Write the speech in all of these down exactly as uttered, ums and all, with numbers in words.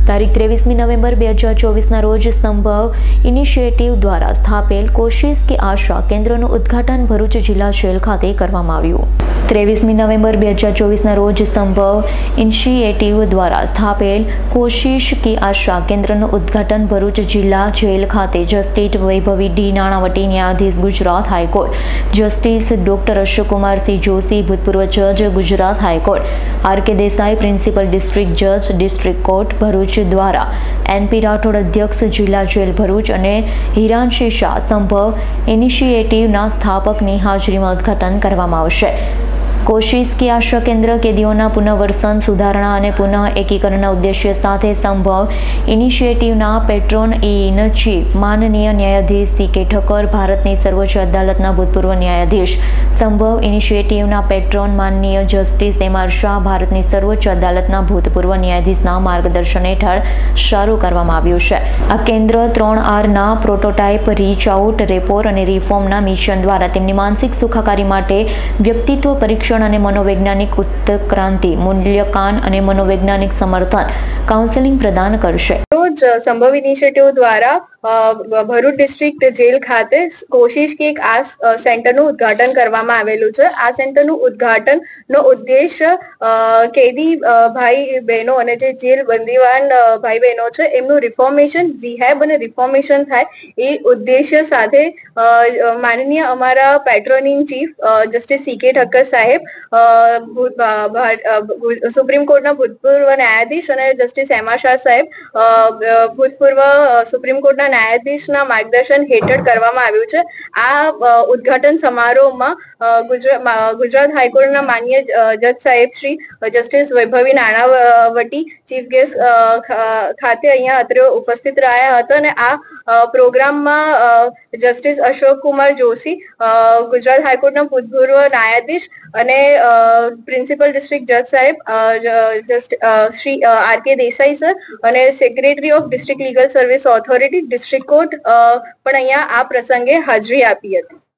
તારીખ ત્રેવીસમી નવેમ્બર બે હજાર ચોવીસના રોજ સંભવ ઇનિશિયેટિવ દ્વારા સ્થાપેલ કોશિશ કે આશા કેન્દ્રનું ઉદ્ઘાટન ભરૂચ જિલ્લા જેલ ખાતે કરવામાં આવ્યું। ત્રેવીસમી નવેમ્બર બે હજાર ચોવીસના રોજ સંભવ ઇનિશિયેટિવ દ્વારા સ્થાપેલ કોશિશ કે આશા કેન્દ્રનું ઉદ્ઘાટન ભરૂચ જિલ્લા જેલ ખાતે જસ્ટિસ વૈભવી ડી નાણાવટી ન્યાયાધીશ Gujarat high court, justice doctor Ashokkumar C Joshi ભૂતપૂર્વ જજ Gujarat high court, R K Desai principal district જજ ડિસ્ટ્રિક્ટ કોર્ટ ભરૂચ દ્વારા, એન પી રાઠોડ અધ્યક્ષ જિલ્લા જેલ ભરૂચ અને હિરાંશી શાહ સંભવ ઇનિશિયેટિવના સ્થાપકની હાજરીમાં ઉદ્ઘાટન કરવામાં આવશે। કોશિશ કે આશા કેન્દ્ર કેદીઓના પુનઃવસન, સુધારણા અને પુનઃ એકીકરણના ઉદ્દેશ્ય સાથે સંભવ ઇનિશિયેટિવના પેટ્રોન ઇન ચીફ માનનીય ન્યાયાધીશ સી કે ઠક્કર, ભારતની સર્વોચ્ચ અદાલતના ભૂતપૂર્વ ન્યાયાધીશ, સંભવ ઇનિશિયેટિવના પેટ્રોન માનનીય જસ્ટિસ એમ આર શાહ, ભારતની સર્વોચ્ચ અદાલતના ભૂતપૂર્વ ન્યાયાધીશના માર્ગદર્શન હેઠળ શરૂ કરવામાં આવ્યું છે। આ કેન્દ્ર ત્રણ આરના પ્રોટોટાઇપ, રીચ આઉટ, રેપોર અને રિફોર્મના મિશન દ્વારા તેમની માનસિક સુખાકારી માટે વ્યક્તિત્વ પરીક્ષણ અને મનોવૈજ્ઞાનિક ઉત્ક્રાંતિ, મૂલ્યાંકન અને મનોવૈજ્ઞાનિક સમર્થન કાઉન્સેલિંગ પ્રદાન કરશે। રોજ સંભવ ઇનિશિયેટિવ દ્વારા ભરૂચ ડિસ્ટ્રિક્ટ જેલ ખાતે કોશિશ કે એક આ સેન્ટરનું ઉદ્ઘાટન કરવામાં આવેલું છે। આ સેન્ટરનું ઉદ્ઘાટનનો ઉદ્દેશ કેદી ભાઈ બહેનો અને જે જેલ બંદીવાન ભાઈ બહેનો છે એમનું રિફોર્મેશન, રિહેબ અને રિફોર્મેશન થાય એ ઉદ્દેશ્ય સાથે માનનીય અમારા patron in chief justice C K Thakkar સાહેબ, સુપ્રીમ કોર્ટના ભૂતપૂર્વ ન્યાયાધીશ અને જસ્ટિસ એમ આર શાહ સાહેબ, ભૂતપૂર્વ સુપ્રીમ કોર્ટના ન્યાયાધીશના માર્ગદર્શન હેઠળ કરવામાં આવ્યું છે। આ ઉદ્ઘાટન સમારોહમાં ગુજરાત હાઈકોર્ટના માનનીય જજ સાહેબ શ્રી જસ્ટિસ વૈભવી નાણાવટી ચીફ ગેસ્ટ ખાતે અહીંયા અત્રે ઉપસ્થિત રહ્યા હતા અને આ પ્રોગ્રામમાં જસ્ટિસ અશોકકુમાર જોશી, ગુજરાત હાઈકોર્ટના ભૂતપૂર્વ ન્યાયાધીશ અને પ્રિન્સિપલ ડિસ્ટ્રિક્ટ જજ સાહેબ Shri R K Desai sir અને secretary of district legal service authority district court પણ અહીંયા આ પ્રસંગે હાજરી આપી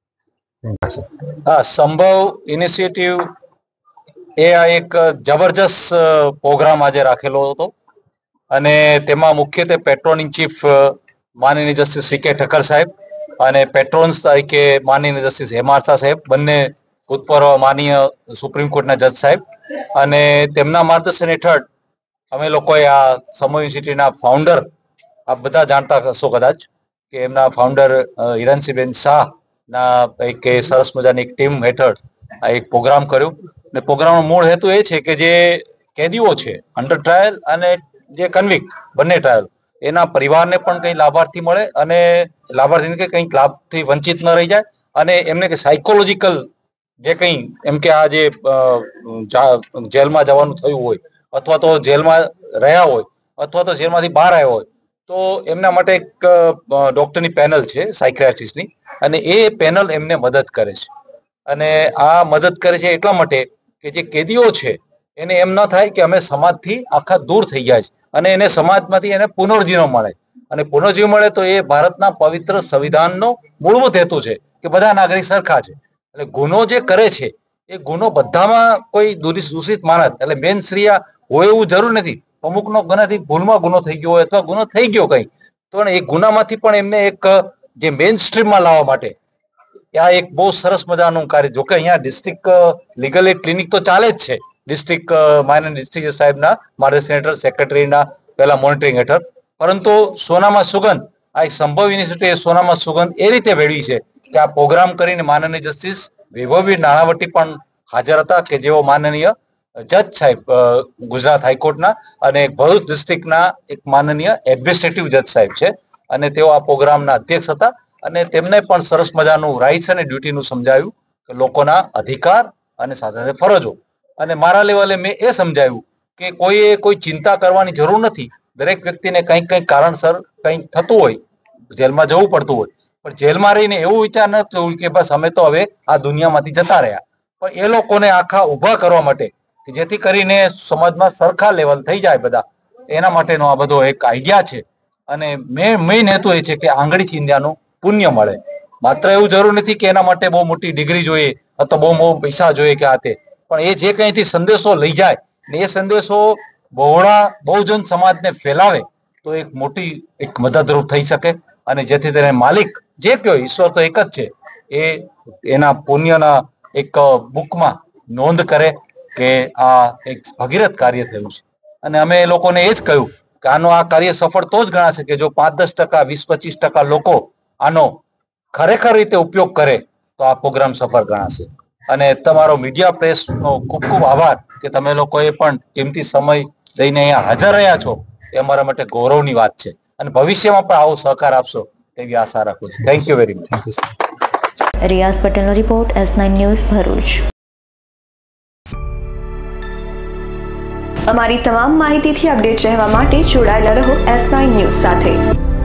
હતી। હા, સંભવ ઇનિશિયેટિવ એ આ એક જબરજસ્ત પ્રોગ્રામ આજે રાખેલો હતો અને તેમાં મુખ્યત્વે પેટ્રોન ઇન ચીફ માનનીય જસ્ટિસ સી કે ઠક્કર સાહેબ અને પેટ્રોન્સ તરીકે માનનીય જસ્ટિસ એમ આર શાહ સાહેબ, બંને ભૂતપૂર્વ માનનીય સુપ્રીમ કોર્ટના જજ સાહેબ, અને તેમના માર્ગદર્શન હેઠળ અમે લોકોએ આ સંભવ યુનિવર્સિટીના ફાઉન્ડર, આપ બધા જાણતા હશો કદાચ કે એમના ફાઉન્ડર હિરાંશીબેન શાહ ના એક સરસ મજાની એક ટીમ હેઠળ આ એક પ્રોગ્રામ કર્યો અને પ્રોગ્રામનો મૂળ હેતુ એ છે કે જે કેદીઓ છે અંડર ટ્રાયલ અને જે કન્વિક્ટ બંને ટ્રાયલ, એના પરિવારને પણ કંઈ લાભાર્થી મળે અને લાભાર્થીને કે કંઈક લાભથી વંચિત ન રહી જાય અને એમને કે સાયકોલોજીકલ જે કંઈ એમ કે આ જે જેલમાં જવાનું થયું હોય અથવા તો જેલમાં રહ્યા હોય અથવા તો જેલમાંથી બહાર આવ્યા હોય તો એમના માટે એક ડોક્ટરની પેનલ છે સાયક્રિયાટ્રિસ્ટની અને એ પેનલ એમને મદદ કરે છે અને આ મદદ કરે છે એટલા માટે કે જે કેદીઓ છે એને એમ ન થાય કે અમે સમાજથી આખા દૂર થઈ ગયા છે અને એને સમાજમાંથી એને પુનર્જીવન મળે અને પુનર્જીવન મળે તો એ ભારતના પવિત્ર સંવિધાનનો મૂળભૂત હેતુ છે કે બધા નાગરિક સરખા છે। એટલે ગુનો જે કરે છે એ ગુનો બધામાં કોઈ દૂષિત માનત એટલે મેન શ્રીયા હોય એવું જરૂર નથી। અમુકનો ગુનાથી ભૂલમાં ગુનો થઈ ગયો હોય અથવા ગુનો થઈ ગયો કઈ તો એ ગુનામાંથી પણ એમને એક જે મેઇન સ્ટ્રીમમાં લાવવા માટે આ એક બહુ સરસ મજાનું કાર્ય, જોકે અહીંયા ડિસ્ટ્રિક્ટ લીગલ એડ ક્લિનિક તો ચાલે જ છે ડિસ્ટ્રિક્ટ માનનીય ડિસ્ટ્રિક્ટ સાહેબના માર્ગદર્શન હેઠળ, સેક્રેટરીના પહેલા મોનિટરિંગ હેઠળ, પરંતુ સોનામાં સુગંધ આ એક સંભવ યુનિવર્સિટી સોનામાં સુગંધ એ રીતે મેળવી છે કે આ પ્રોગ્રામ કરીને માનનીય જસ્ટિસ વૈભવી નાણાવટી પણ હાજર હતા કે જેઓ માનનીય જજ સાહેબ ગુજરાત હાઈકોર્ટના અને ભરૂચ ડિસ્ટ્રિક્ટના એક માનનીય એડમિનિસ્ટ્રેટિવ જજ સાહેબ છે અને તેઓ આ પ્રોગ્રામના અધ્યક્ષ હતા અને તેમને પણ સરસ મજાનું રાઇટ્સ અને ડ્યુટીનું સમજાવ્યું કે લોકોના અધિકાર અને સાથે સાથે ફરજો, અને મારા લેવલે મેં એ સમજાવ્યું કે કોઈએ કોઈ ચિંતા કરવાની જરૂર નથી। દરેક વ્યક્તિને કંઈક કંઈક કારણસર કંઈક થતું હોય, જેલમાં જવું પડતું હોય, પણ જેલમાં રહીને એવું વિચાર ન થયું કે બસ અમે તો હવે આ દુનિયામાંથી જતા રહ્યા, પણ એ લોકોને આખા ઊભા કરવા માટે કે જેથી કરીને સમાજમાં સરખા લેવલ થઈ જાય બધા, એના માટેનો આ બધો એક આઈડિયા છે અને મેં મેઇન હેતુ એ છે કે આંગળી ચીંધ્યાનું પુણ્ય મળે। માત્ર એવું જરૂર નથી કે એના માટે બહુ મોટી ડિગ્રી જોઈએ અથવા બહુ બહુ પૈસા જોઈએ કે આ તે, પણ એ જે કંઈથી સંદેશો લઈ જાય ને એ સંદેશો બહોળા બહુજન સમાજને ફેલાવે તો એક મોટી એક મદદરૂપ થઈ શકે અને જેથી તેને માલિક જે કયો ઈશ્વર તો એક જ છે એ એના પુણ્યના એક બુકમાં નોંધ કરે કે આ એક ભગીરથ કાર્ય થયું છે. અને અમે એ લોકોને એ જ કહ્યું કે આનો આ કાર્ય સફળ તો જ ગણાશે કે જો પાંચ દસ ટકા વીસ પચીસ ટકા લોકો આનો ખરેખર રીતે ઉપયોગ કરે તો આ પ્રોગ્રામ સફળ ગણાશે. અને તમારો મીડિયા પ્રેસનો ખૂબ ખૂબ આભાર કે તમે લોકોએ પણ કિંમતી સમય લઈને અહીંયા હાજર રહ્યા છો એ અમારા માટે ગૌરવની વાત છે અને ભવિષ્યમાં પણ આવો સહકાર આપશો એવી આશા રાખું છું. Thank you very much. Riyaz પટેલનો report, S nine news, Bharuch. અમારી તમામ માહિતીથી અપડેટ રહેવા માટે જોડાયેલા રહો એસ નાઇન ન્યૂઝ સાથે.